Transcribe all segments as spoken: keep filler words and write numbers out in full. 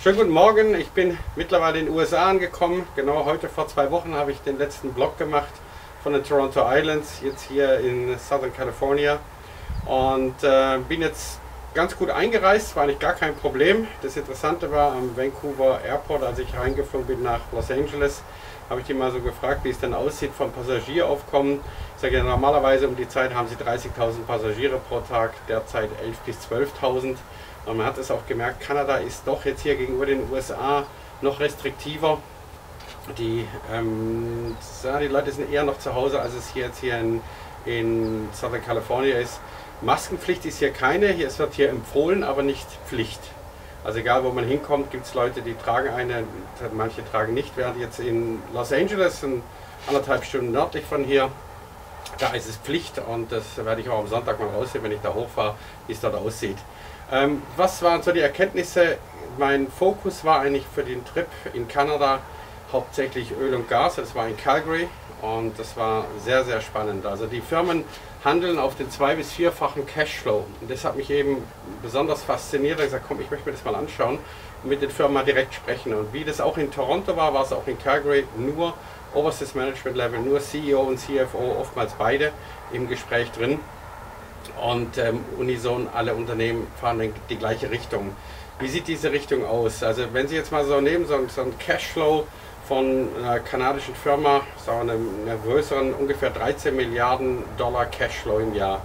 Schönen guten Morgen, ich bin mittlerweile in den U S A angekommen. Genau heute vor zwei Wochen habe ich den letzten Blog gemacht von den Toronto Islands, jetzt hier in Southern California. Und äh, bin jetzt ganz gut eingereist, war eigentlich gar kein Problem. Das Interessante war am Vancouver Airport, als ich reingeflogen bin nach Los Angeles, habe ich die mal so gefragt, wie es denn aussieht vom Passagieraufkommen. Ich sage ja, normalerweise um die Zeit haben sie dreißigtausend Passagiere pro Tag, derzeit elftausend bis zwölftausend. Und man hat es auch gemerkt, Kanada ist doch jetzt hier gegenüber den U S A noch restriktiver. Die, ähm, die Leute sind eher noch zu Hause, als es hier jetzt hier in, in Southern California ist. Maskenpflicht ist hier keine, hier es wird hier empfohlen, aber nicht Pflicht. Also egal wo man hinkommt, gibt es Leute, die tragen eine, manche tragen nicht. Während jetzt in Los Angeles, in anderthalb Stunden nördlich von hier, da ist es Pflicht und das werde ich auch am Sonntag mal raussehen, wenn ich da hochfahre, wie es dort aussieht. Ähm, was waren so die Erkenntnisse? Mein Fokus war eigentlich für den Trip in Kanada hauptsächlich Öl und Gas. Das war in Calgary und das war sehr, sehr spannend. Also die Firmen handeln auf den zwei- bis vierfachen Cashflow und das hat mich eben besonders fasziniert. Ich habe gesagt, komm, ich möchte mir das mal anschauen und mit den Firmen mal direkt sprechen. Und wie das auch in Toronto war, war es auch in Calgary nur oberstes Management-Level, nur C E O und C F O, oftmals beide im Gespräch drin. Und ähm, unison alle Unternehmen fahren in die gleiche Richtung. Wie sieht diese Richtung aus? Also wenn Sie jetzt mal so nehmen, so, so ein Cashflow von einer kanadischen Firma, so einer, einer größeren, ungefähr dreizehn Milliarden Dollar Cashflow im Jahr.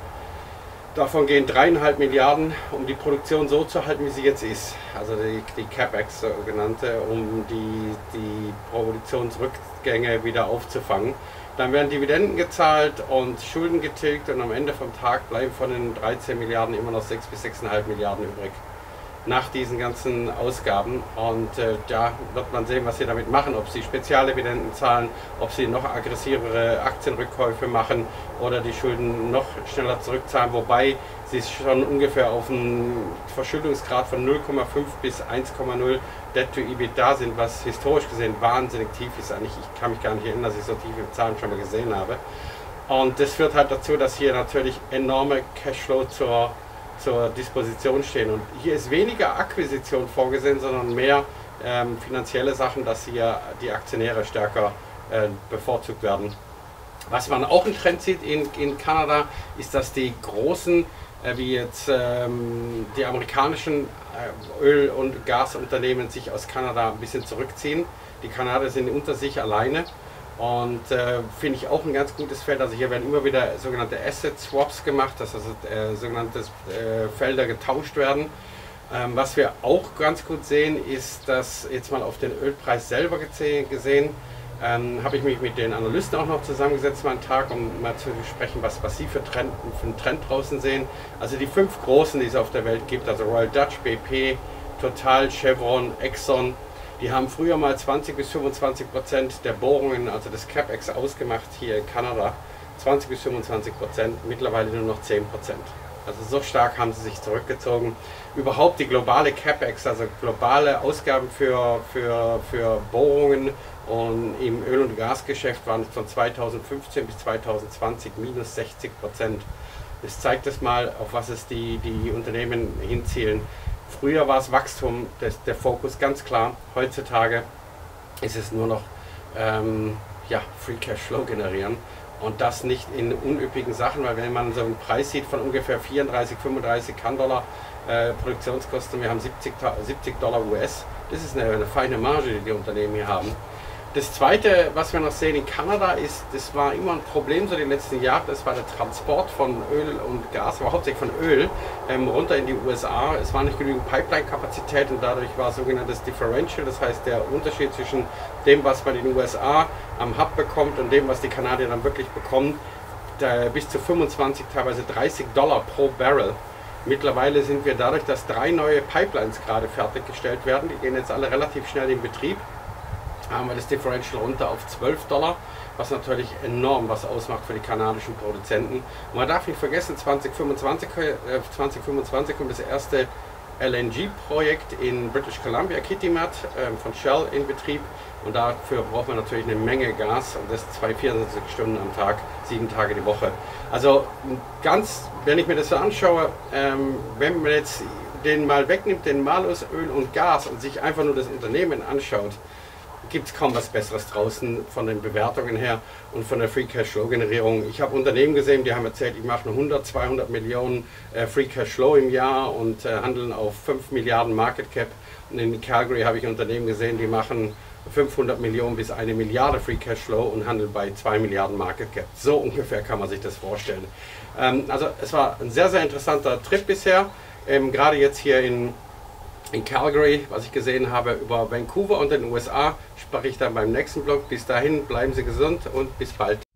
Davon gehen dreieinhalb Milliarden, um die Produktion so zu halten, wie sie jetzt ist. Also die, die CapEx sogenannte, um die, die Produktionsrückgänge wieder aufzufangen. Dann werden Dividenden gezahlt und Schulden getilgt und am Ende vom Tag bleiben von den dreizehn Milliarden immer noch sechs bis sechs Komma fünf Milliarden übrig. Nach diesen ganzen Ausgaben. Und äh, da wird man sehen, was sie damit machen. Ob sie Spezialdividenden zahlen, ob sie noch aggressivere Aktienrückkäufe machen oder die Schulden noch schneller zurückzahlen. Wobei sie schon ungefähr auf einen Verschuldungsgrad von null Komma fünf bis eins Komma null Debt to EBITDA sind, was historisch gesehen wahnsinnig tief ist. Eigentlich, ich kann mich gar nicht erinnern, dass ich so tiefe Zahlen schon mal gesehen habe. Und das führt halt dazu, dass hier natürlich enorme Cashflow zur zur Disposition stehen. Und hier ist weniger Akquisition vorgesehen, sondern mehr ähm, finanzielle Sachen, dass hier die Aktionäre stärker äh, bevorzugt werden. Was man auch einen Trend sieht in, in Kanada, ist, dass die großen, äh, wie jetzt ähm, die amerikanischen äh, Öl- und Gasunternehmen sich aus Kanada ein bisschen zurückziehen. Die Kanadier sind unter sich alleine. Und äh, finde ich auch ein ganz gutes Feld. Also hier werden immer wieder sogenannte Asset Swaps gemacht, dass also äh, sogenannte äh, Felder getauscht werden. Ähm, was wir auch ganz gut sehen, ist, dass jetzt mal auf den Ölpreis selber gesehen, ähm, habe ich mich mit den Analysten auch noch zusammengesetzt, mal einen Tag, um mal zu besprechen, was, was sie für, Trend, für einen Trend draußen sehen. Also die fünf großen, die es auf der Welt gibt, also Royal Dutch, B P, Total, Chevron, Exxon. Die haben früher mal zwanzig bis fünfundzwanzig Prozent der Bohrungen, also des CapEx, ausgemacht hier in Kanada. zwanzig bis fünfundzwanzig Prozent, mittlerweile nur noch zehn Prozent. Also so stark haben sie sich zurückgezogen. Überhaupt die globale CapEx, also globale Ausgaben für, für, für Bohrungen und im Öl- und Gasgeschäft waren von zweitausendfünfzehn bis zweitausendzwanzig minus sechzig Prozent. Das zeigt es mal, auf was es die, die Unternehmen hinzielen. Früher war es Wachstum, das, der Fokus ganz klar. Heutzutage ist es nur noch ähm, ja, Free Cash Flow generieren und das nicht in unüppigen Sachen, weil wenn man so einen Preis sieht von ungefähr vierunddreißig, fünfunddreißig Kann-Dollar äh, Produktionskosten, wir haben siebzig Dollar U S, das ist eine, eine feine Marge, die die Unternehmen hier haben. Das Zweite, was wir noch sehen in Kanada, ist, das war immer ein Problem so die letzten Jahre, das war der Transport von Öl und Gas, aber hauptsächlich von Öl, ähm, runter in die U S A. Es war nicht genügend Pipeline-Kapazität und dadurch war sogenanntes Differential, das heißt der Unterschied zwischen dem, was man in den U S A am Hub bekommt und dem, was die Kanadier dann wirklich bekommen, bis zu fünfundzwanzig, teilweise dreißig Dollar pro Barrel. Mittlerweile sind wir dadurch, dass drei neue Pipelines gerade fertiggestellt werden, die gehen jetzt alle relativ schnell in Betrieb, haben wir das Differential runter auf zwölf Dollar, was natürlich enorm was ausmacht für die kanadischen Produzenten. Und man darf nicht vergessen, zwanzig fünfundzwanzig, äh, zwanzig fünfundzwanzig kommt das erste L N G-Projekt in British Columbia, Kitimat, ähm, von Shell in Betrieb. Und dafür braucht man natürlich eine Menge Gas und das zwei vierundzwanzig Stunden am Tag, sieben Tage die Woche. Also ganz, wenn ich mir das so anschaue, ähm, wenn man jetzt den mal wegnimmt, den Malus-Öl und Gas und sich einfach nur das Unternehmen anschaut, gibt es kaum was Besseres draußen von den Bewertungen her und von der Free Cash Flow Generierung. Ich habe Unternehmen gesehen, die haben erzählt, ich mache hundert, zweihundert Millionen äh, Free Cash Flow im Jahr und äh, handeln auf fünf Milliarden Market Cap. Und in Calgary habe ich Unternehmen gesehen, die machen fünfhundert Millionen bis eine Milliarde Free Cash Flow und handeln bei zwei Milliarden Market Cap. So ungefähr kann man sich das vorstellen. Ähm, also es war ein sehr, sehr interessanter Trip bisher. Ähm, gerade jetzt hier in, in Calgary, was ich gesehen habe über Vancouver und den U S A, spreche ich dann beim nächsten Blog. Bis dahin, bleiben Sie gesund und bis bald.